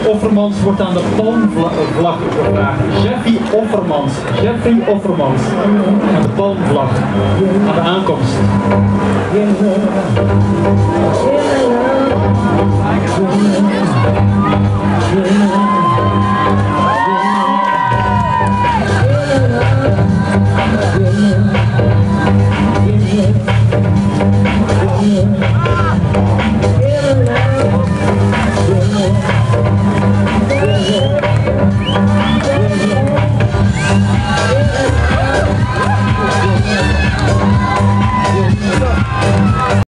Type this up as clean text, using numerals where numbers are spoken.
Offermans wordt aan de palmvlag gevraagd. Jeffy Offermans. Jeffy Offermans. Aan de palmvlag. Aan de aankomst.